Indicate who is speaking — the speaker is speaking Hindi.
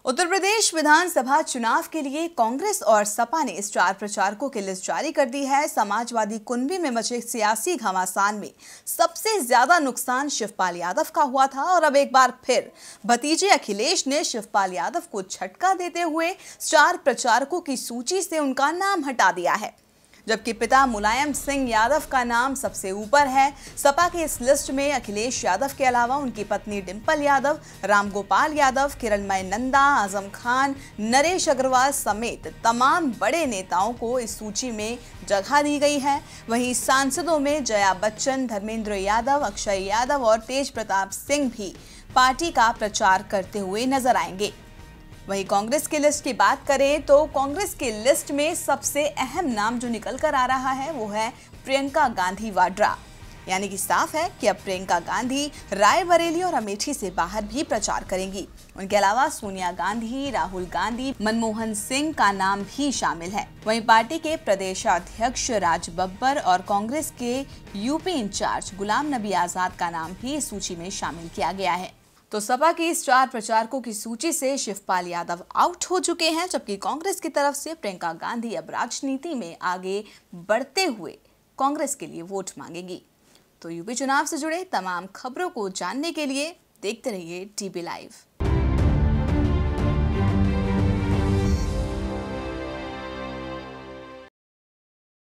Speaker 1: उत्तर प्रदेश विधानसभा चुनाव के लिए कांग्रेस और सपा ने स्टार प्रचारकों की लिस्ट जारी कर दी है। समाजवादी कुनबी में मचे सियासी घमासान में सबसे ज्यादा नुकसान शिवपाल यादव का हुआ था और अब एक बार फिर भतीजे अखिलेश ने शिवपाल यादव को झटका देते हुए स्टार प्रचारकों की सूची से उनका नाम हटा दिया है, जबकि पिता मुलायम सिंह यादव का नाम सबसे ऊपर है। सपा की इस लिस्ट में अखिलेश यादव के अलावा उनकी पत्नी डिंपल यादव, रामगोपाल यादव, किरणमय नंदा, आजम खान, नरेश अग्रवाल समेत तमाम बड़े नेताओं को इस सूची में जगह दी गई है। वहीं सांसदों में जया बच्चन, धर्मेंद्र यादव, अक्षय यादव और तेज प्रताप सिंह भी पार्टी का प्रचार करते हुए नजर आएंगे। वहीं कांग्रेस की लिस्ट की बात करें तो कांग्रेस की लिस्ट में सबसे अहम नाम जो निकल कर आ रहा है वो है प्रियंका गांधी वाड्रा। यानी कि साफ है कि अब प्रियंका गांधी रायबरेली और अमेठी से बाहर भी प्रचार करेंगी। उनके अलावा सोनिया गांधी, राहुल गांधी, मनमोहन सिंह का नाम भी शामिल है। वहीं पार्टी के प्रदेशाध्यक्ष राज बब्बर और कांग्रेस के यूपी इंचार्ज गुलाम नबी आजाद का नाम भी इस सूची में शामिल किया गया है। तो सपा की स्टार प्रचारकों की सूची से शिवपाल यादव आउट हो चुके हैं, जबकि कांग्रेस की तरफ से प्रियंका गांधी अब राजनीति में आगे बढ़ते हुए कांग्रेस के लिए वोट मांगेगी। तो यूपी चुनाव से जुड़े तमाम खबरों को जानने के लिए देखते रहिए टीवी लाइव।